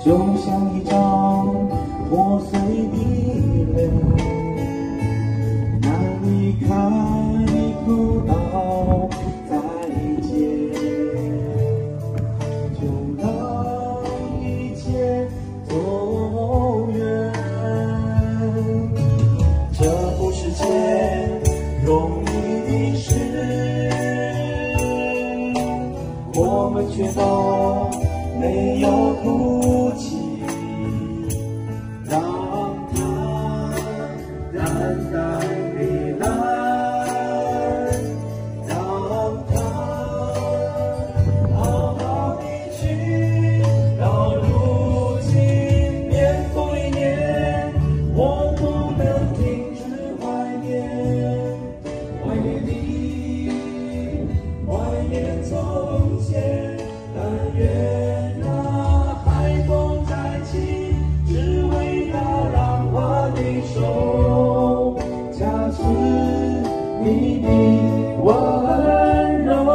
就像一张破碎的脸，难离开口道再见，就让一切走远。这不是件容易的事，我们却都没有哭泣，让它淡淡地来，让它好好地去。到如今年复一年，我不能停止怀念，怀念你，怀念从前，但愿。手夹持你的温柔。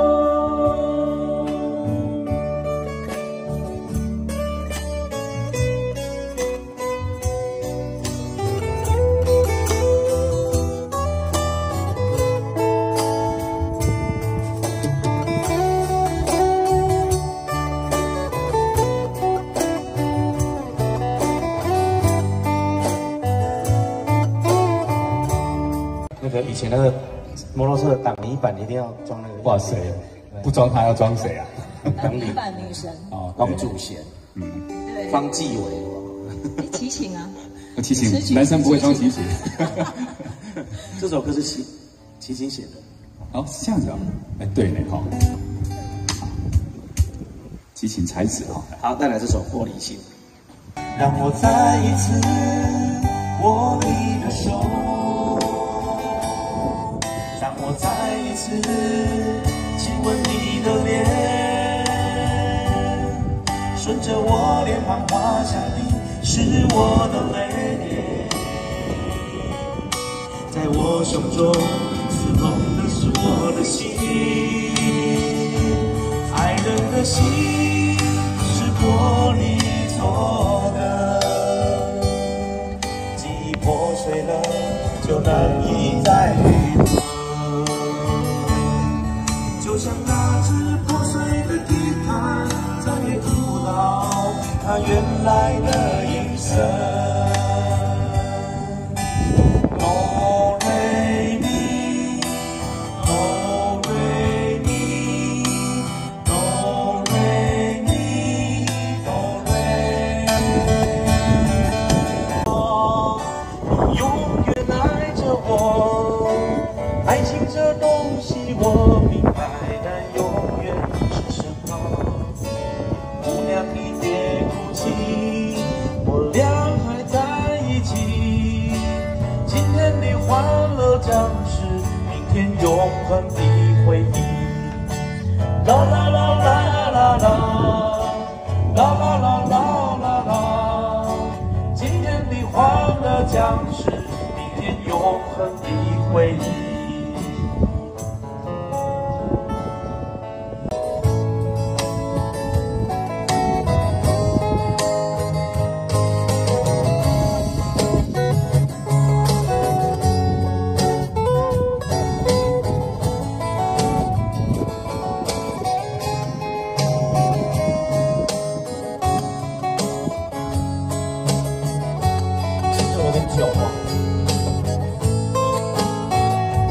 那个以前那个摩托车的挡泥板一定要装那个。 哇塞，不装它要装谁啊？ 挡泥板女神哦， 王祖贤， 对， 方季韦， 齐秦啊， 齐秦，男生不会装齐秦。 这首歌是齐秦写的。 哦，是这样子啊？哎，对呢，哈。齐秦才子哈。 好，带来这首《玻璃心》。 让我再一次握你的手，让我再一次亲吻你的脸，顺着我脸庞滑下的是我的泪，在我胸中刺痛的是我的心，爱人的心是玻璃做的，记忆破碎了就难以再愈合，就像那只破碎的地毯，再也听不到它原来的音色。爱情这东西我明白，但永远是什么？姑娘你别哭泣，我俩还在一起。今天的欢乐将是明天永恒的回忆。啦啦啦啦啦啦，啦啦啦啦啦啦，今天的欢乐将是明天永恒的回忆。有点久啊。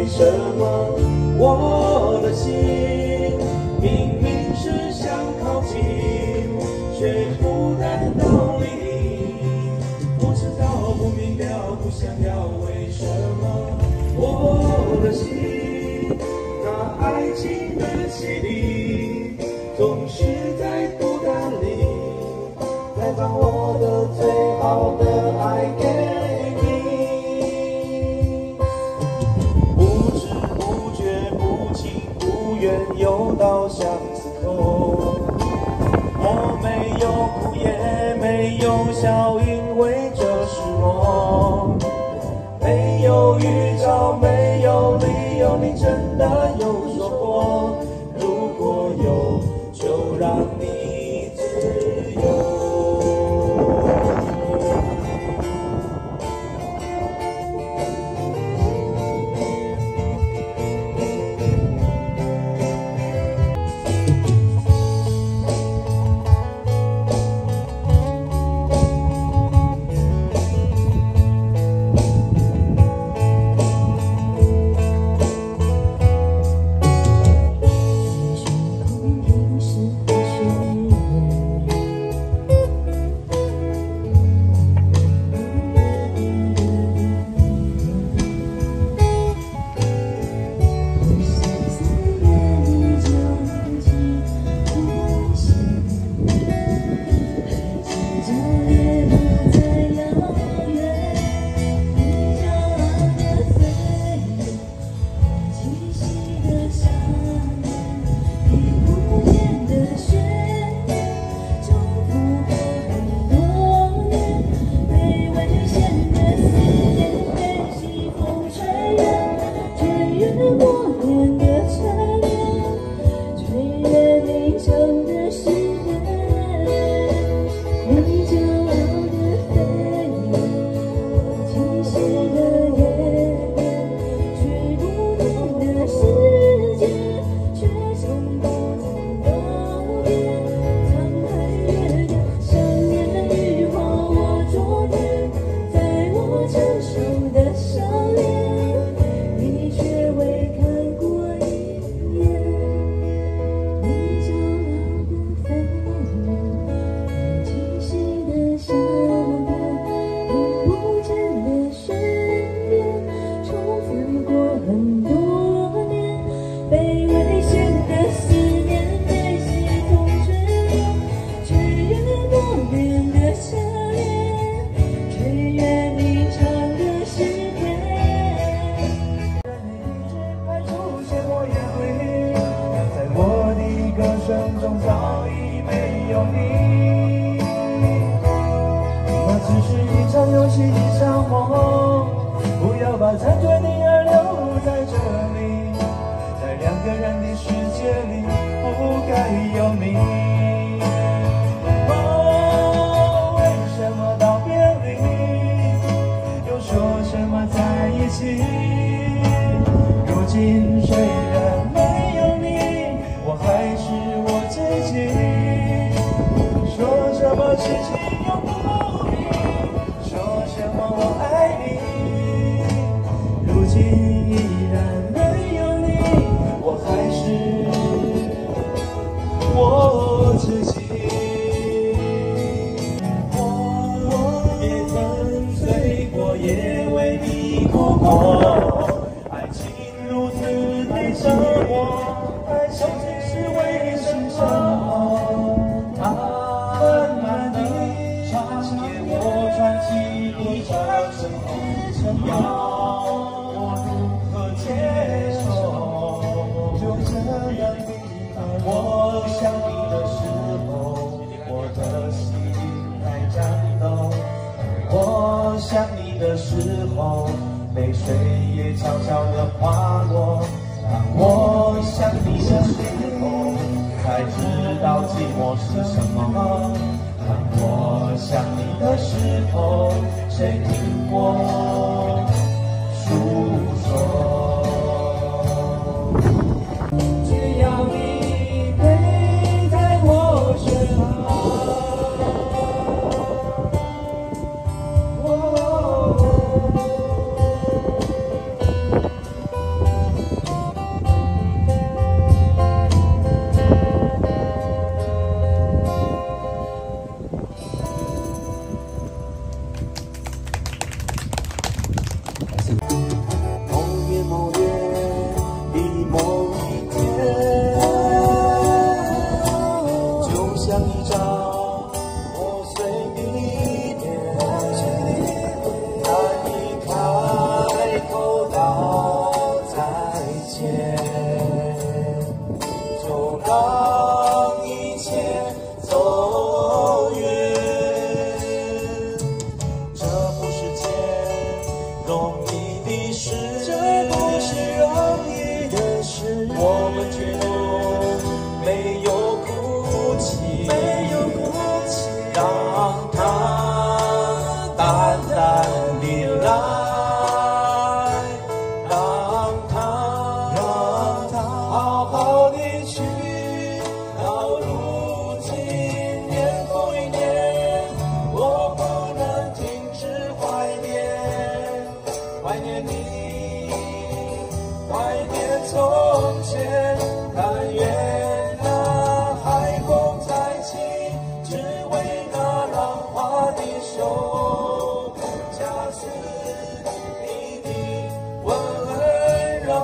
为什么我的心明明是想靠近，却不敢到你？不知道，不明了，不想要，为什么我的心那爱情的洗礼总是在孤单里，再把我的最好的爱给你？不知不觉，不情不愿，又到巷子口。我没有哭，也没有笑，因为这是我。没有预兆，没有理由，你真的有说过，如果有，就让你自由。 们却都没有哭泣，让它淡淡地来，让它好好地去。到如今，年复一年，我不能停止怀念你，怀念从前，但愿那海风再起，只为那浪花的手，加持你的温柔。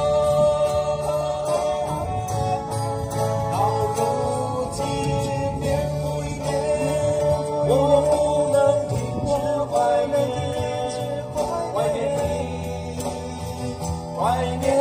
到如今，年复一年，我不能停止怀念你，怀念